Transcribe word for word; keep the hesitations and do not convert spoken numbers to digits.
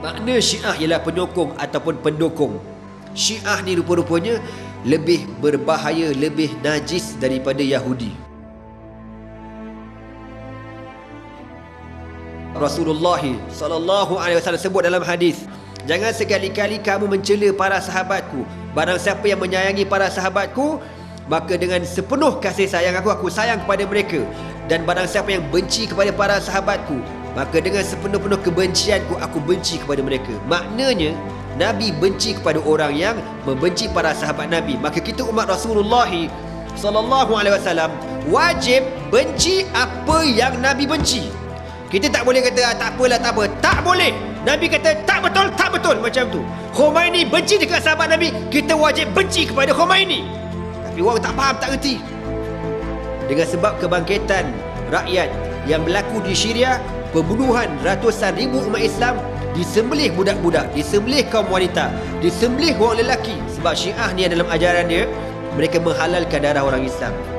Makna Syiah ialah penyokong ataupun pendukung. Syiah ni rupa-rupanya lebih berbahaya, lebih najis daripada Yahudi. Rasulullah sallallahu alaihi wasallam sebut dalam hadis, jangan sekali-kali kamu mencela para sahabatku. Barang siapa yang menyayangi para sahabatku, maka dengan sepenuh kasih sayang aku, aku sayang kepada mereka. Dan barang siapa yang benci kepada para sahabatku, maka dengan sepenuh-penuh kebencianku, aku benci kepada mereka. Maknanya Nabi benci kepada orang yang membenci para sahabat Nabi. Maka kita umat Rasulullah sallallahu alaihi wasallam wajib benci apa yang Nabi benci. Kita tak boleh kata ah, tak apalah, tak apa. Tak boleh. Nabi kata tak betul, tak betul, macam tu. Khomeini benci dekat sahabat Nabi, kita wajib benci kepada Khomeini. Tapi orang tak faham, tak reti. Dengan sebab kebangkitan rakyat yang berlaku di Syria, pembunuhan ratusan ribu umat Islam, disembelih budak-budak, disembelih kaum wanita, disembelih orang lelaki. Sebab Syiah ni dalam ajaran dia, mereka menghalalkan darah orang Islam.